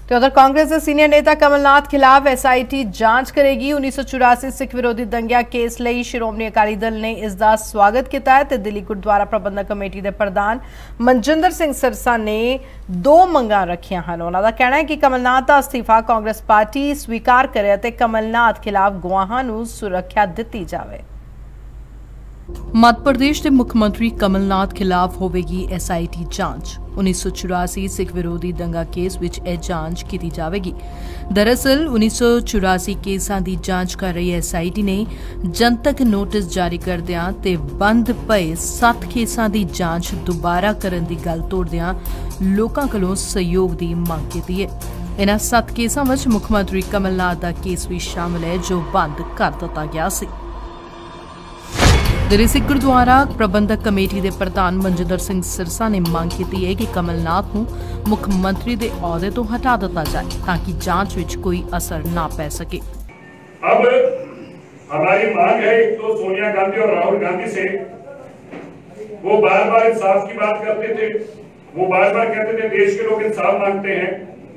तो उधर कांग्रेस के सीनियर नेता कमलनाथ खिलाफ एसआईटी जांच करेगी। 1984 सिख विरोधी दंगा केस ਲਈ ਸ਼੍ਰੋਮਣੀ ਅਕਾਲੀ ਦਲ ने इसका स्वागत किया है। दिल्ली गुरुद्वारा प्रबंधक कमेटी के प्रधान मनजिंदर सिंह सिरसा ने दो मंगां रखियां हैं। उन्हों का कहना है कि कमलनाथ का अस्तीफा कांग्रेस पार्टी स्वीकार करे ते कमलनाथ खिलाफ गवाहां नूं सुरक्षा दी जाए। मध्य प्रदेश के मुख्यमंत्री कमलनाथ खिलाफ होगी एसआईटी जांच। 1984 सिख विरोधी दंगा केस विच यह जांच की जाएगी। दरअसल 1984 केसां की जांच कर रही एसआईटी ने जनतक नोटिस जारी करदियां ते बंद पए 7 केसां की जांच दोबारा करन दी गल तोड़दियां लोकां कोलों सहयोग की मंग की है। इन्हां 7 केसां विच मुख्यमंत्री कमलनाथ का केस भी शामिल है जो बंद कर दिता गया सी। दिल्ली सिख गुरुद्वारा प्रबंधक कमेटी के प्रधान मनजिंदर सिंह सिरसा ने मांग की है कि कमलनाथ को मुख्यमंत्री के अहुदे तो हटा दिया जाए ताकि जांच में कोई असर न पै सके। अब हमारी मांग है, एक तो सोनिया गांधी और राहुल गांधी से, वो बार बार इंसाफ की बात करते थे, वो बार बार कहते थे देश के लोग इंसाफ मांगते हैं,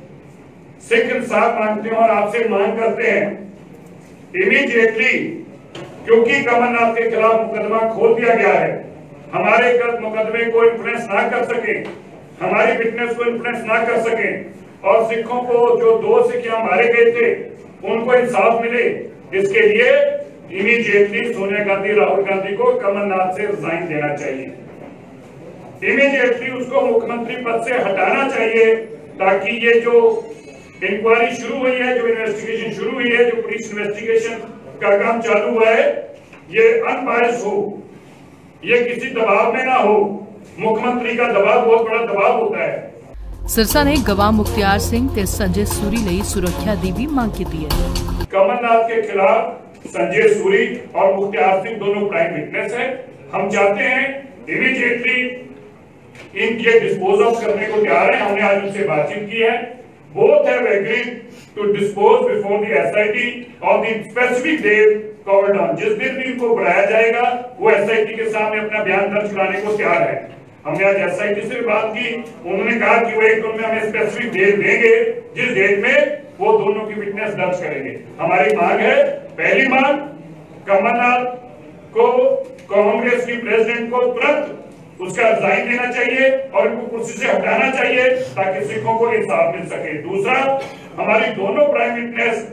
सिख इंसाफ मांगते हैं और आपसे मांग करते हैं इमीडिएटली, क्योंकि कमलनाथ के खिलाफ मुकदमा खोल दिया गया है, हमारे मुकदमे को इन्फ्लुएंस ना कर सके, हमारी विटनेस को इन्फ्लुएंस ना कर सके और सिखों को जो 2 सिख यहाँ मारे गए थे उनको इंसाफ मिले। इसके लिए इमीडिएटली सोनिया गांधी राहुल गांधी को कमलनाथ से रिजाइन देना चाहिए, इमीडिएटली उसको मुख्यमंत्री पद से हटाना चाहिए ताकि ये जो इंक्वायरी शुरू हुई है, जो इन्वेस्टिगेशन शुरू हुई है, जो पुलिस इन्वेस्टिगेशन का काम चालू हुआ है, ये अनबायस हो, ये किसी दबाव में ना हो। मुख्यमंत्री का दबाव बहुत बड़ा दबाव होता है। सिरसा ने गवाह मुख्तियार सिंह ते संजय सूरी ਲਈ सुरक्षा की भी मांग की है। कमलनाथ के खिलाफ संजय सूरी और मुख्तियार सिंह दोनों प्राइम विटनेस है। हम चाहते हैं इमीडिएटली इनके डिस्पोज ऑफ करने को तैयार है। हमने आज उनसे बातचीत की है। Both have agreed to dispose before the SIT on the specific date called on। जिस दिन भी इनको बुलाया जाएगा वो SIT के सामने अपना बयान दर्ज कराने को तैयार है। हमने आज SIT से भी बात की, उन्होंने कहा कि वो एक दिन में हमें स्पेसिफिक डेट देंगे जिस डेट में वो दोनों की विटनेस दर्ज करेंगे। हमारी मांग है, पहली मांग, कमलनाथ को कांग्रेस की प्रेसिडेंट को तुरंत उसका रिजाइन देना चाहिए और इनको कुर्सी से हटाना चाहिए ताकि सिखों को इंसाफ मिल सके। दूसरा, हमारी दोनों प्राइम विटनेस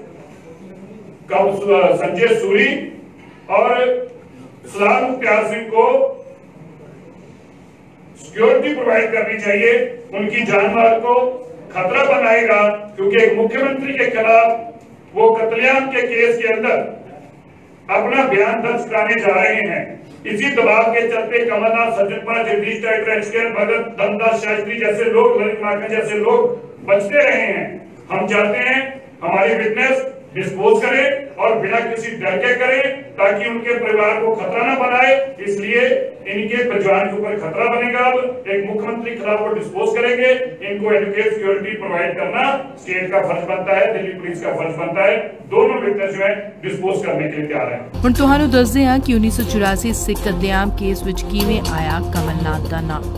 संजय सूरी और सलाम मुख्तियार सिंह को सिक्योरिटी प्रोवाइड करनी चाहिए। उनकी जान माल को खतरा बनाएगा क्योंकि एक मुख्यमंत्री के खिलाफ वो कत्लेआम के केस के अंदर अपना बयान दर्ज कराने जा रहे हैं। इसी दबाव के चलते कमलनाथ, सज्जन कुमार, जगदीश टाइगर, भगत, धनदास शास्त्री जैसे लोग, ललित मार्कन जैसे लोग बचते रहे हैं। हम चाहते हैं हमारी विटनेस डिस्पोज करें और बिना किसी डर के करें ताकि उनके परिवार को खतरा न बनाए। इसलिए इनके परिवार के ऊपर खतरा बनेगा। अब एक मुख्यमंत्री खिलाफ वो डिस्पोज करेंगे, इनको एडवोकेट सिक्योरिटी प्रोवाइड करना स्टेट का फर्ज बनता है, दिल्ली पुलिस का फर्ज बनता है। दोनों विटनेस जो है डिस्पोज करने के लिए तैयार है। हुण तुहानूं दसदे हां कि 1984 सिख कत्लेआम केस विच किवें आया कमलनाथ दा नाम।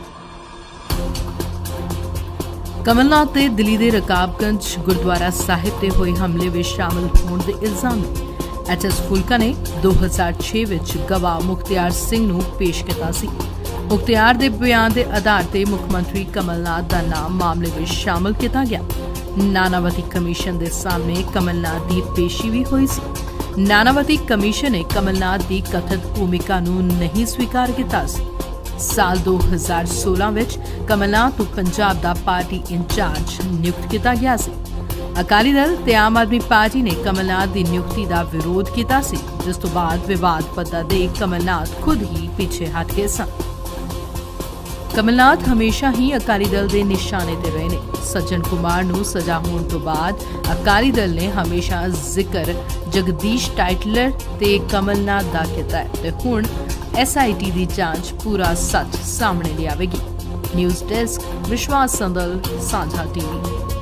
कमलनाथ ने दिल्ली के रकाबगंज गुरुद्वारा साहिब ते होए हमले में शामिल होने के इल्जाम ने HS फुलका ने 2006 विच गवाह मुख्तियार सिंह नूं पेश किया सी। मुख्तियार दे बयान के आधार ते मुख्यमंत्री कमलनाथ का नाम मामले में शामिल किया गया। नानावती कमीशन के सामने कमलनाथ की पेशी भी हुई सी। नानावती कमीशन ने कमलनाथ की कथित भूमिका नूं नहीं स्वीकार किया सी। साल 2016 विच कमलनाथ को पंजाब दा पार्टी इंचार्ज नियुक्त किया गया सी। अकाली दल ते आम आदमी पार्टी ने कमलनाथ की नियुक्ति का विरोध किया सी, जिस तो बाद विवाद पता दे कमलनाथ खुद ही पीछे हट गए सन। कमलनाथ हमेशा ही अकाली दल के निशाने ते रहे ने। सज्जन कुमार नूं सजा होने तो बाद अकाली दल ने हमेशा जिक्र जगदीश टाइटलर ते कमलनाथ दा कीता है ते हुण SIT की जांच पूरा सच सामने लियावेगी। न्यूज़ डेस्क, विश्वास संदल, साझा TV।